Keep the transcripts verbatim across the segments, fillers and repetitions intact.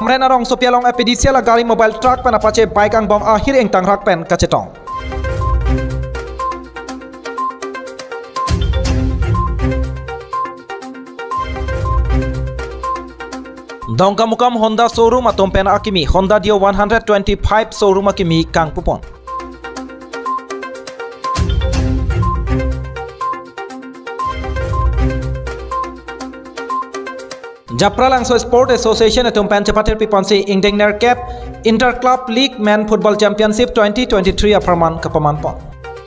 Hamren arong sopialong epidisia la gari mobile truck pen apache bike ang bong akhir eng tangrak pen kacetong. Dongka mukam Honda showroom atom pen akimi Honda Dio one twenty-five showroom akimi kang pupon. Japra Langso Sport Association atom pen cepatir piponsi Ingdengner Cap Inter Club League Men Football Championship twenty twenty-three apraman kapaman pon.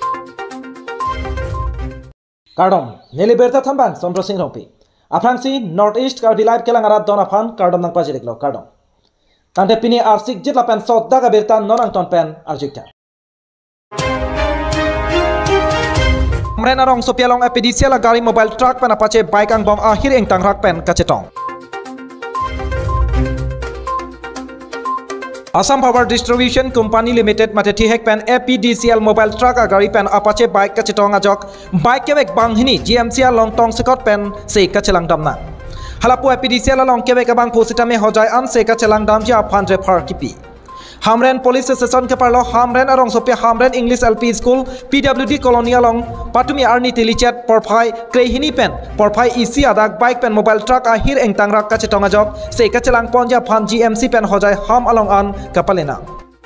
Kardom Neliberta Thamban Sondro Singh Rompi. Afrangsi North East Karbi Live kelang arat don afan kardom nang pajilik lo kardom. Tante pini arsik jit la pen sot daga berta nonang ton pen arjikta. Hamren arong sopialong epidisia la gari mobile truck pen apache bike ang bong akhir eng tangrak pen kacetong. Assam Power Distribution Company Limited mateti hek pen A P D C L mobile truck agari pen apache bike kacetong ajok bike kebek bang hini G M C L long tong sekot pen se kacelang damna. Halapu A P D C L long kebek abang pusita me hojai an se kacelang dam ja pandre par kipi. Hamren Police Station ke parlo Hamren arong sopia Hamren English L P School P W D Colony along patumi arni tilichat porphai krehini pen porphai isi adak bike pen mobile truck ahir eng tangrak kacetong ajok se kacelang ponja phan G M C pen hojai ham along an kapalena.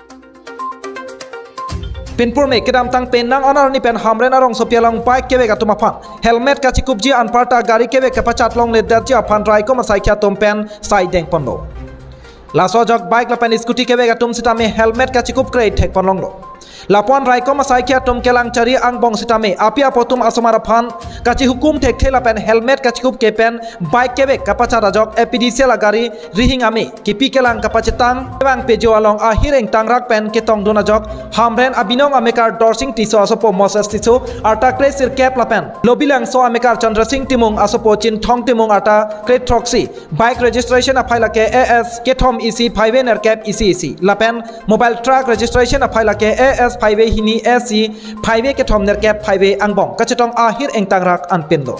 Pinpur me kedam tang pen nang anar ni pen Hamren arong sopia long bike kebek atuma phan helmet kachikupji anparta gari kebek kapachat long leddat ja phan rai ko masai kya tom pen sai deng pondo. Laso jok bike la pen scooty kebek atum sitame helmet kachikup krei thek ponlong lo. Lapon rai ko masai kya tom kelang cari ang bong sitame apia potum asomara phan kachi hukum thek thela pen helmet kachikup ke pen bike kebek kapachara jok A P D C L gari rihing ame kipi kelang kapachetang bang pejo along ahireng tangrak pen ketong dona jok Hamren abinong amekar dorsing tiso asopo Moses tiso arta kre sir cap la pen lobilang so amekar Chandra Singh timung asopo chin thong timung arta kre troxy bike registration apaila ke A S ketom E C five ner cap E C E C la pen mobile truck registration apaila ke A S five hini S C five ke thom ner cap five angbong kachetong ahir eng tangrak anpendo.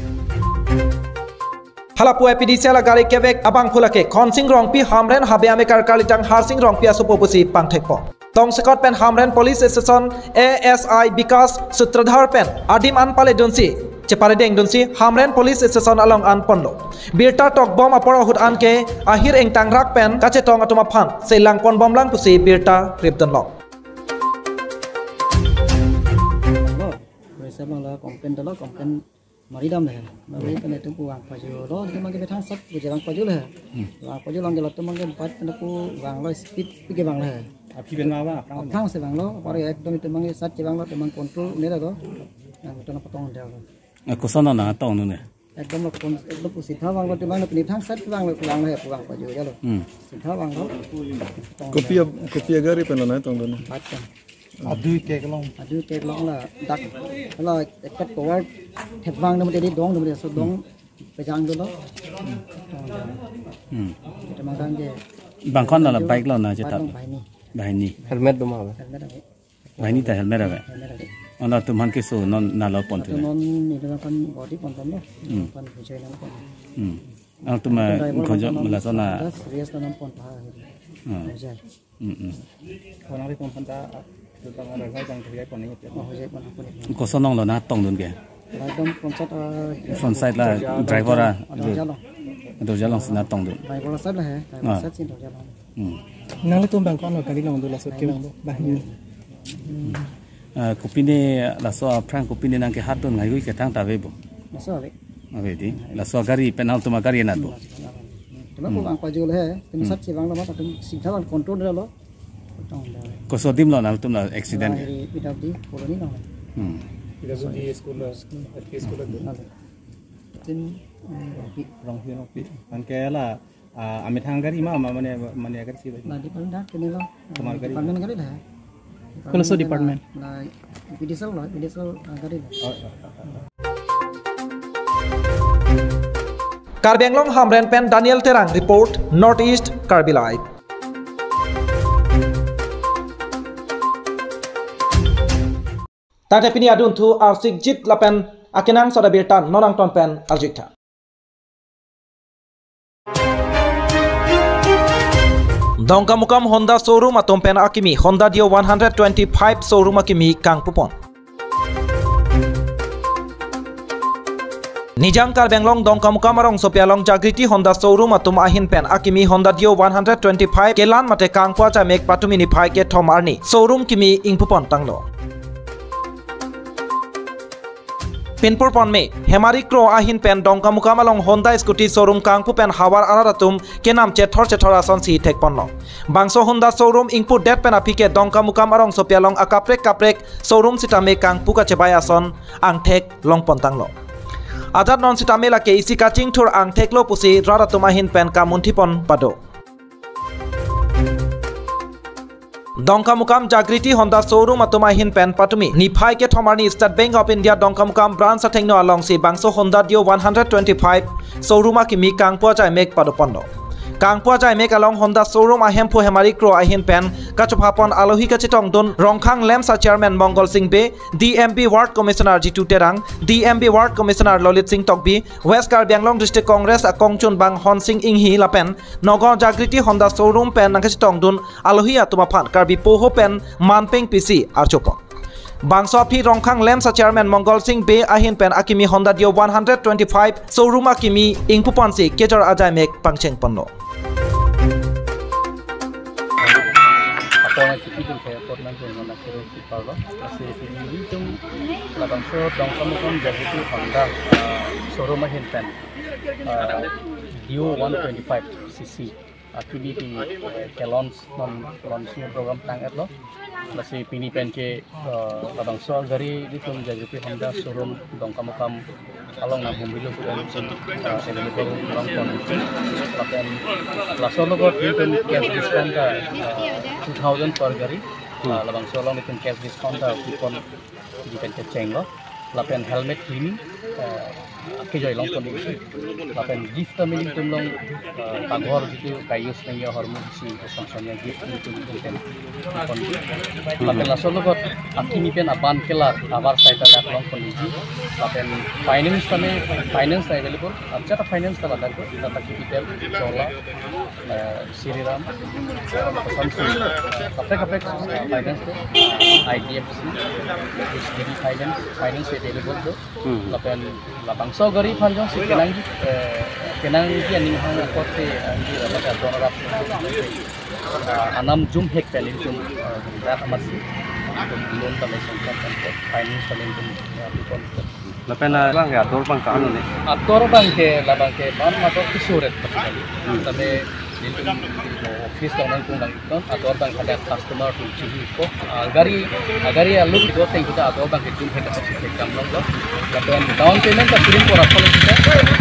Halapu A P D C L gari kebek abang phulake khonsing rongpi Hamren habe amekar kalitang harsing rongpi asopopusi pangthekpo. Tong sekot pen Hamren Police Station A S I Bikas Sutradhar pen adim anpale donsi cepare deng donsi Hamren Police Station along an pondo. Birta tok bom apor hut anke ahir eng tangrak pen kachetong atuma phan selang pon bom lang pusi birta ripton lok. Sebang lah komplain dah lah komplain mari dam dah, mari kena tu puang paju, lo tu mungkin betang sat, berjalan paju lah, lang paju lang jalan tu mungkin empat kena pu wang lo speed pergi wang lah. Api ben mawa, apang sebang lo, baru ekdom itu mungkin sat sebang lo, tu mungkin kontrol ni lah tu, yang itu nak potong dia lo. Aku sana nak tahu ni. Ekdom lo kon, ekdom pu sitha wang lo, tu mungkin penitang sat wang lo pulang lah, puang paju je lo. Sitha wang lo. Kopi kopi agar ipan lo na tong dono. Adu ke kelong, adu ke kelong lah, dak, kalau dekat kawat, hebang nama dia dong, nama dia so dong, pejang dulu. Hmm. Kita makan je. Bangkon lah bike lo na cetak. Bahan ni. Helmet doma. Helmet ada. Bahan ni tak helmet ada. Onda tu man keso non nalo pon tu. Non ni tu kan body pon tu, pon pucai nama pon. Hmm. Ang tu mah konjak melasona. Serius nama pon pah. Hmm. Hmm. Orang ni pon panta. Tentang orang lain yang terlihat pon ini. Kau sonong lo na tong dun ke? Ekdom konsep. Front side lah driver lah. Jalan. Itu jalan sana tong dun. Driver side lah, driver side sih jalan. Hmm. Nang itu bangkon lo kali long dulu sut kira bahan. Kopi ni laso prank kopi ni nang ke hatun ngai ke tang tawe bo. Masuk abi. Abi di laso gari penal tu magari na bo. Cuma aku angpa jual he, tapi sat sih bang lo mah tapi singkat kan kontrol dia lo. Kau sodim lo nal tu na accident. Dari P W D koloni lo. Hmm. P W D sekolah, L P sekolah tu. Tin Rong hiu nopi. Angke lah. Amit hanggari mah mana mana agak sih. Nah di Palembang kini lo. Kemar gari. Departemen kali dah. Kalau so departemen. Nah P D S L lo, P D S L kali dah. Karbi Anglong Hamren pen Daniel Terang report North East Karbi Live. Tade pini adun tu arsik jit lapen akinang soda birtan nonang ton pen aljikta. Dongka mukam Honda showroom atom pen akimi Honda Dio one twenty-five showroom akimi kang pupon. Nijangkar Benglong Dongka mukam arong sopialong Jagriti Honda showroom atum ahin pen akimi Honda Dio one twenty-five kelan mate kang pua cha mek patumi ni phai ke thom arni showroom kimi ingpupon tanglo. Pinpur pon me Hemari Kro ahin pen Dongka mukam along Honda scooty showroom kang pu pen hawar araratum kenam chethor chethor ason si thek ponno. Bangso Honda showroom ingpu det pen apike Dongka mukam arong sopialong akaprek kaprek showroom sitame kang puka chebai ason ang thek long pontanglo. Adat non sitame la ke isi kaching thur ang theklo pusi raratum ahin pen kamuntipon pado. Dongka mukam Jagriti Honda showroom atuma hin pen patumi niphai ke thomarni State Bank of India Dongka mukam branch athengno along si bangso Honda Dio one twenty-five showroom akimi kang pua jai mek padopondo kang pua jai mek along Honda showroom ahempu Hemari Kro ahin pen kachopapon alohi kachitong don Rongkhang Lemsa chairman Mongol Singh Be D M B Ward Commissioner Jitu Terang D M B Ward Commissioner Lolit Singh Tokbi West Karbi Anglong District Congress Akongchun Bang Hon Singh Inghi Lapen Nogo Jagriti Honda showroom pen nangkachitong don alohi atuma phan Karbi Poho pen Manpeng P C archopon Bangso phi Rongkhang Lemsa chairman Mongol Singh Be ahin pen akimi Honda Dio one twenty-five showroom akimi ingpuponsi kejar ajai mek pangcheng ponno. Pona ciki tu saya pernah dengan nak kira kita lo, masih ini tu labang so Dongka mukam Jagriti Honda showroom ahin pen Dio one twenty-five C C akini di kelons non launching program tangat lo, masih pini pen ke labang so dari di tu Jagriti Honda showroom Dongka mukam along na bumilo dan available long pon lapen laso lo got itu cash discount ka two thousand per gari labang so long itu cash discount ka kupon di pen keceng lo lapen helmet cleaning ke joy long pon itu lapen gift ka miling tum long paghor itu kayus nang hormu si songsonya gift itu pen kupon lapen laso lo got akini pen aban kela abar saita dak long pon itu lapen finance kami finance available अच्छा तो finance का लगा को तब तक capital chola Sriram Samsung कपड़े कपड़े finance तो I D F C H D B finance finance available तो lapen lapang so gari panjang si kenang kenang ini yang hang kote ini adalah donor anam zoom hack pelin zoom rat masih loan kami sangkat finance kami itu Lapen na lang ya ator bang kaano ni? Ator bang ke labang ke ban matok kisuret pasti. Tapi di office orang pun bang itu ator bang ada customer tu cihi ko. Agari agari alu itu teh kita ator bang itu kita kasih kamu lo. Lapen down payment tak kirim por apa kita?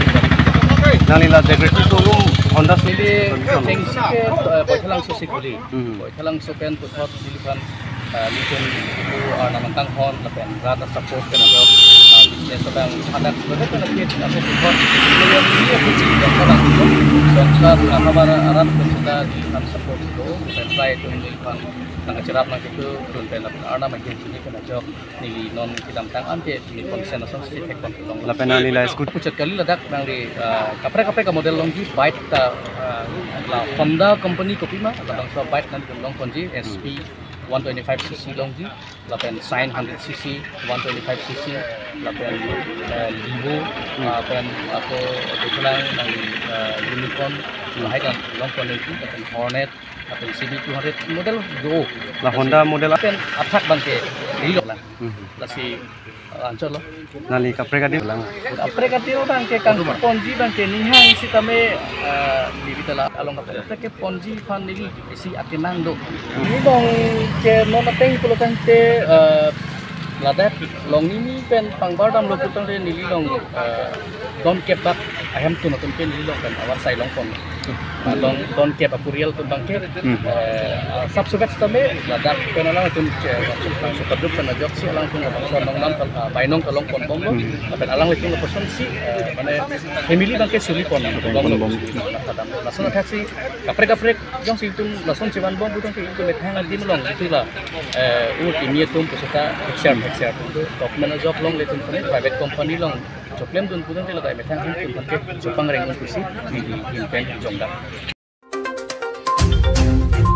Nalila Jagriti showroom Honda ini tengsi ke poisalang susi kuli. Poisalang supen putot dilipan Litun itu namantang hon lapen rata support kena job bisnes sedang ada sebenarnya kena kit atau support yang ini kunci yang orang itu songkar kabar arat sudah di support itu lapen try itu dilipan sangat cerap nak itu turun pen lapen arna makin sini kena job nili non kita tang ante ni konsen asal sih tekon long lapen nalila skut pucat kali ledak nang di kapre kapre ka model long di bike ta Honda company kopi mah kadang so bike nanti long konji S P one twenty-five C C long ji, lapen sign one hundred C C, one twenty-five C C, lapen Livo, lapen atau betulan dari Unicorn, lahir kan long quality, lapen Hornet, lapen C B two hundred model Go, la Honda model lapen attack bangke, ini loh lah, lasi ancol loh. Nali kapre kadi lang. Kapre kadi orang ke kan ponji bangke nihang si kami di bitala along kapre ke ponji fan ini si atinang do. Ini dong ke nona teng pulo kan te ladat long ini pen pangbar dam lokutang re nili long don kepak ahem tu notun pen nili long kan awar sai long pon. Long don kep apurial tu bangke sab subet tame ladat pen alang tu langsung kaduk kan ajak si alang tu ngabang so nong nam bainong kalong pon bong lo pen alang itu lepasan si mana family bangke suli pon bong lo langsung taksi kapre kapre jong si tu langsung ciban bong butang ke itu methang di melong itu lah u timia tum peserta share share tu top mana job long le tu private company long joblem tu butang ke lagai methang tu bangke jopang reng tu si di di pen jongda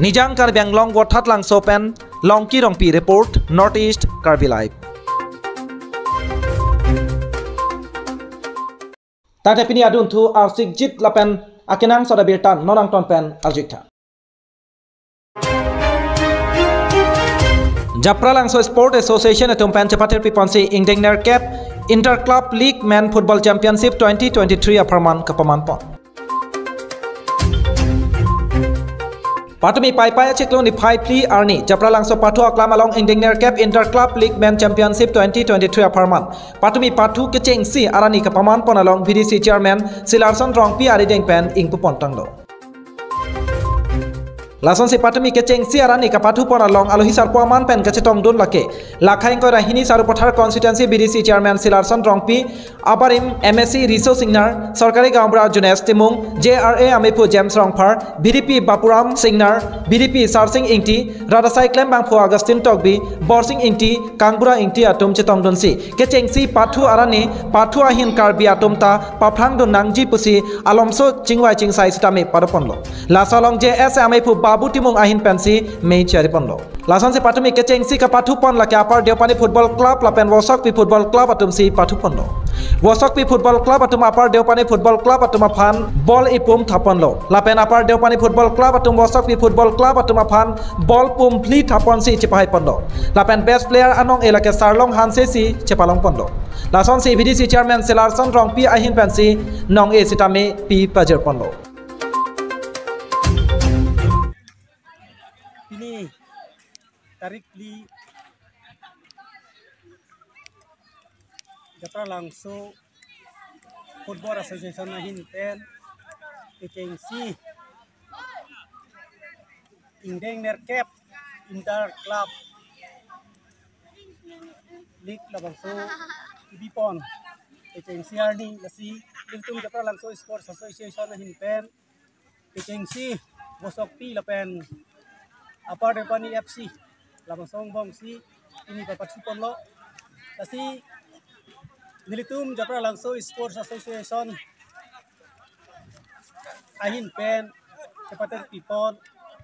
Nijang Karbiang Long Watat Lang Sopen Long Ki Rong Pi Report Northeast Karbi Live. Tante pini adun tu arsik jit lapen akinang soda birtan nonang ton pen aljikta. Japra Langso Sport Association atum pen cepatir piponsi Ingdengner Cap Inter Club League Men Football Championship twenty twenty-three aparman kepamanpon. Patumi pai pai ciklon di pai pli arni Japra Langso patu aklam along Ingdengner Cap Inter Club League Men Championship twenty twenty-three aparman. Patumi patu kecing si arani kepamanpon along V D C Chairman Silarson Rongpi arideng pen ing pupontang do. Lason si patumi keceng si arani kapatu pon along alohisar puaman pen kecetong dun lake lakhain ko rahini saru pothar constituency B D C chairman Silarson Rongpi abarim M S C Riso Singnar Sarkari Gambra Junes Timung J R A Amepu James Rongphar B D P Bapuram Singnar B D P Sarsing Ingti Radasai Klem Bangphu Agustin Togbi Borsing Ingti Kangbura Ingti atum cetong dun si keceng si patu arani patu ahin karbi atum ta paphang dun nangji pusi alomso chingwai chingsai sitame paraponlo lasalong J S Amepu Babu Timung ahin pensi mei cari pondo. Lasan si patumi keceng si kapatu pon laki apar Deopani Football Club lapen Wosok pi Football Club atum si patu pondo. Wosok pi Football Club atum apar Deopani Football Club atum aphan ball ipum thapon lo. Lapen apar Deopani Football Club atum Wosok pi Football Club atum aphan ball pum pli thapon si cipahai pondo. Lapen best player anong elake Sarlong Hanse si cepalong pondo. Lasan si V D C chairman Silarson Rongpi ahin pensi nong e sitame pi pajer pondo. Ini tarik li Japra Langso Football Association nahin ten keceng si Ingdengner Cap Inter Club League Labangso Ibipon keceng si arni lasi Lingtung Japra Langso Sports Association nahin ten keceng si Bosok pi lapen Apar Deopani F C labang songbong si ini dapat supon lo kasi nilitum Japra Langso Sports Association ahin pen kepater pipon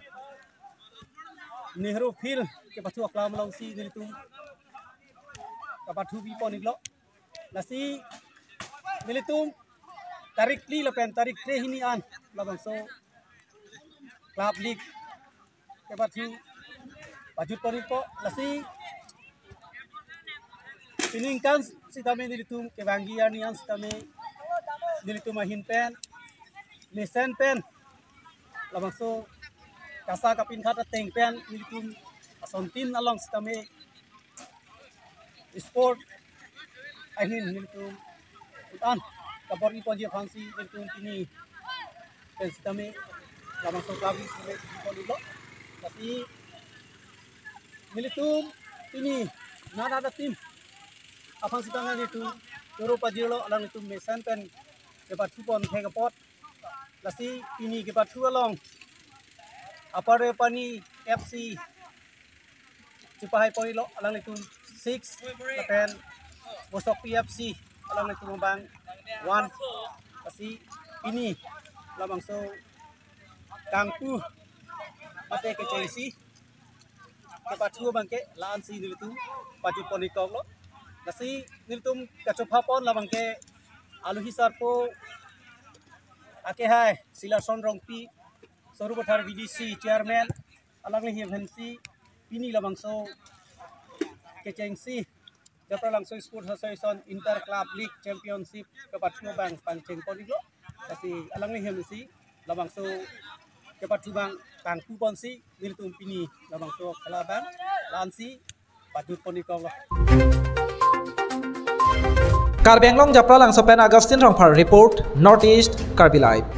Nehru Field kepatu aklam long si nilitum kapatu pipon iglo nasi nilitum tarik li lapen tarik tre hini an labang so Club League kepatu bajut ponipo lasi piningkan si tame nilitum kebangi arnian si tame nilitum ahin pen nisen pen labangso kasa kapin kata teng pen nilitum asontin along si tame sport ahin nilitum utan kapor ni ponji fansi nilitum ini pen si tame labangso kabi ponilo tapi nilitum ini nada ada tim apa sih tangan itu Eropa jelo alang itu mesan pen kebat kupon hegapot lasi ini kebat along apa Deopani F C Cipahai Ponilo alang itu six lapen Bosok P F C alang itu membang one lasi ini labang so Kangpu mate ke Chelsea kepat bangke laan si nilitum paju ponikong lo nasi nilitum kacopapon la bangke aluhisar po ake hai Silarson Rongpi soru bathar V D C chairman alang ni hemsi pini la bangso keceng si Japra Langso Sports Association Inter Club League Championship kepat bang panceng ponilo nasi alang ni hemsi la bangso kepat bang Kangpu ponsi nilitum pini labang so kalabang lansi pajut ponikong lo. Karbiang Long Japra Langso pen Agustin Rongphar report Northeast Karbi Live.